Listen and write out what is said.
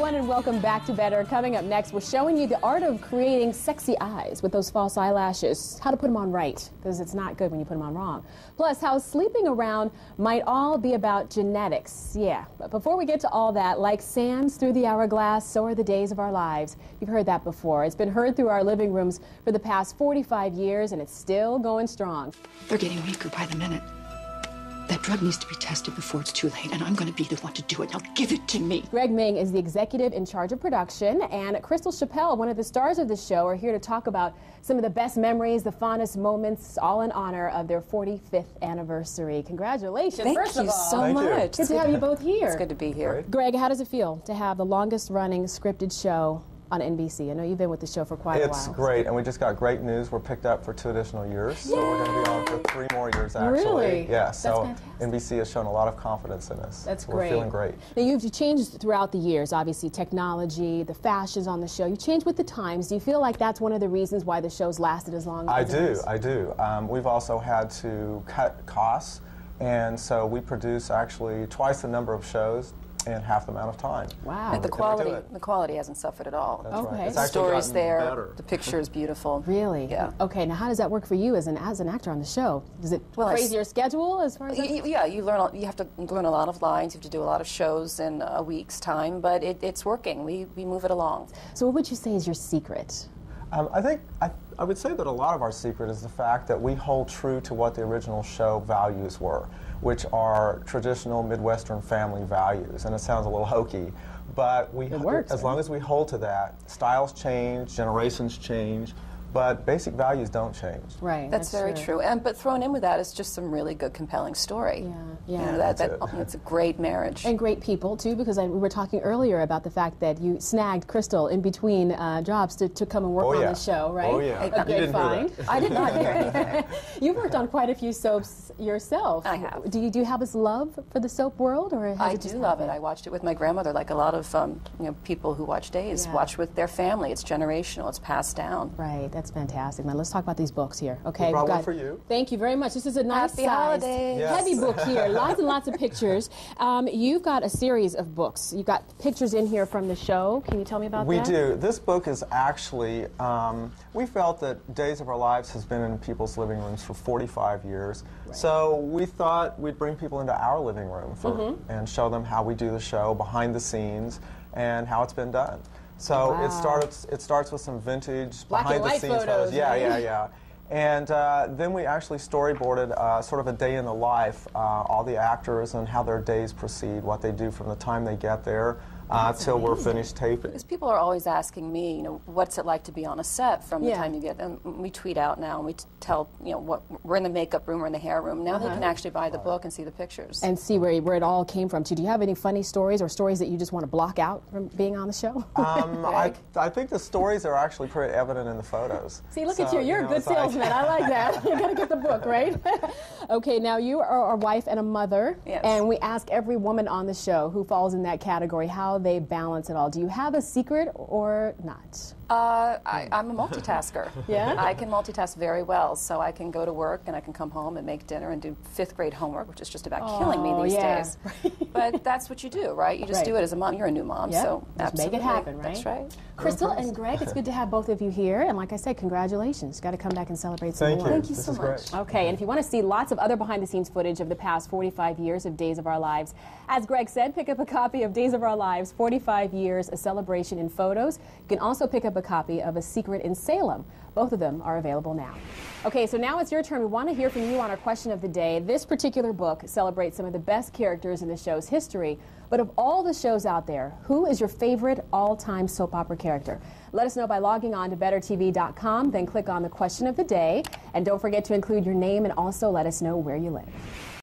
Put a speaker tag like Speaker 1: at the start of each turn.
Speaker 1: everyone, and welcome back to Better. Coming up next, we're showing you the art of creating sexy eyes with those false eyelashes. How to put them on right, because it's not good when you put them on wrong. Plus, how sleeping around might all be about genetics. Yeah, but before we get to all that, like sands through the hourglass, so are the days of our lives. You've heard that before. It's been heard through our living rooms for the past 45 years, and it's still going strong.
Speaker 2: They're getting weaker by the minute. That drug needs to be tested before it's too late, and I'm going to be the one to do it. Now give it to me.
Speaker 1: Greg Ming is the executive in charge of production, and Crystal Chappell, one of the stars of the show, are here to talk about some of the best memories, the fondest moments, all in honor of their 45th anniversary. Congratulations,
Speaker 2: Thank you so much.
Speaker 1: Good to have you both here.
Speaker 2: It's good to be here.
Speaker 3: Great.
Speaker 1: Greg, how does it feel to have the longest running scripted show on NBC? I know you've been with the show for quite a while.
Speaker 3: It's great, and we just got great news. We're picked up for 2 additional years, so we're going to be on for 3 more years, actually.
Speaker 1: Really?
Speaker 3: Yeah,
Speaker 1: That's
Speaker 3: so
Speaker 1: fantastic.
Speaker 3: NBC has shown a lot of confidence in us.
Speaker 1: That's
Speaker 3: so
Speaker 1: great.
Speaker 3: We're feeling great.
Speaker 1: Now, you've changed throughout the years, obviously, technology, the fashions on the show. You changed with the times. Do you feel like that's one of the reasons why the show's lasted as long as it has?
Speaker 3: I do. We've also had to cut costs, and so we produce actually twice the number of shows in half the amount of time.
Speaker 1: Wow.
Speaker 2: And the quality hasn't suffered at all.
Speaker 3: That's
Speaker 1: Okay.
Speaker 3: right. It's
Speaker 2: The
Speaker 3: actually
Speaker 2: story's
Speaker 3: gotten
Speaker 2: there.
Speaker 3: better.
Speaker 2: The picture is beautiful.
Speaker 1: Really?
Speaker 2: Yeah.
Speaker 1: Okay, now how does that work for you as an actor on the show? Is it crazy your schedule as far as that?
Speaker 2: Yeah, you have to learn a lot of lines. You have to do a lot of shows in a week's time, but it's working. We move it along.
Speaker 1: So what would you say is your secret?
Speaker 3: I would say that a lot of our secret is the fact that we hold true to what the original show values were, which are traditional Midwestern family values. And it sounds a little hokey, but
Speaker 1: It works,
Speaker 3: as long as we hold to that, styles change, generations change, but basic values don't change.
Speaker 1: Right.
Speaker 2: That's very true. But thrown in with that is just some really good, compelling story.
Speaker 1: Yeah.
Speaker 2: You know, it's a great marriage.
Speaker 1: And great people, too, because we were talking earlier about the fact that you snagged Crystal in between jobs to come and work on the show, right?
Speaker 3: Oh, yeah.
Speaker 1: A great find.
Speaker 2: I did not hear anything.
Speaker 1: You've worked on quite a few soaps yourself.
Speaker 2: I have.
Speaker 1: Do you have this love for the soap world, or has
Speaker 2: I
Speaker 1: it just
Speaker 2: do love it.
Speaker 1: happened?
Speaker 2: I watched it with my grandmother, like a lot of people who watch Days watch with their family. It's generational. It's passed down.
Speaker 1: Right, that's fantastic. Now let's talk about these books here. Okay,
Speaker 3: We brought
Speaker 1: we've
Speaker 3: one
Speaker 1: got,
Speaker 3: for you.
Speaker 1: Thank you very much. This is a nice
Speaker 2: Happy
Speaker 1: sized,
Speaker 2: holidays.
Speaker 3: Yes.
Speaker 1: heavy book here. Lots and lots of pictures. You've got a series of books. You've got pictures in here from the show. Can you tell me about that?
Speaker 3: We do. This book is actually, we felt that Days of Our Lives has been in people's living rooms for 45 years. Right. So we thought we'd bring people into our living room and show them how we do the show, behind the scenes, and how it's been done. So it starts with some vintage
Speaker 1: Black and white
Speaker 3: behind-the-scenes
Speaker 1: photos.
Speaker 3: Yeah. And then we actually storyboarded sort of a day in the life, all the actors and how their days proceed, what they do from the time they get there till we're finished taping.
Speaker 2: Because people are always asking me, what's it like to be on a set from the time you get them. We tweet out now and we tell, what we're in the makeup room or in the hair room. Now they can actually buy the book and see the pictures.
Speaker 1: And see where it all came from, too. Do you have any funny stories or stories that you just want to block out from being on the show?
Speaker 3: I think the stories are actually pretty evident in the photos.
Speaker 1: See, look at you. You're a good salesman. I like that. You got to get the book, right? Okay, now you are a wife and a mother.
Speaker 2: Yes.
Speaker 1: And we ask every woman on the show who falls in that category how they balance it all. Do you have a secret or not?
Speaker 2: I'm a multitasker.
Speaker 1: Yeah?
Speaker 2: I can multitask very well, so I can go to work and I can come home and make dinner and do 5th grade homework, which is just about killing me these days. But that's what you do, right? You just do it as a mom. You're a new mom, so
Speaker 1: just
Speaker 2: absolutely.
Speaker 1: make it happen, right?
Speaker 2: That's right.
Speaker 1: Crystal and Greg, it's good to have both of you here. And like I said, congratulations. Got to come back and celebrate some more.
Speaker 2: Thank you
Speaker 3: This
Speaker 2: so
Speaker 3: is
Speaker 2: much.
Speaker 3: great.
Speaker 1: Okay, and if you want to see lots of other behind-the-scenes footage of the past 45 years of Days of Our Lives, as Greg said, pick up a copy of Days of Our Lives, 45 Years, A Celebration in Photos. You can also pick up a copy of A Secret in Salem. Both of them are available now. Okay, so now it's your turn. We want to hear from you on our question of the day. This particular book celebrates some of the best characters in the show's history, but of all the shows out there, who is your favorite all-time soap opera character? Let us know by logging on to bettertv.com, then click on the question of the day, and don't forget to include your name and also let us know where you live.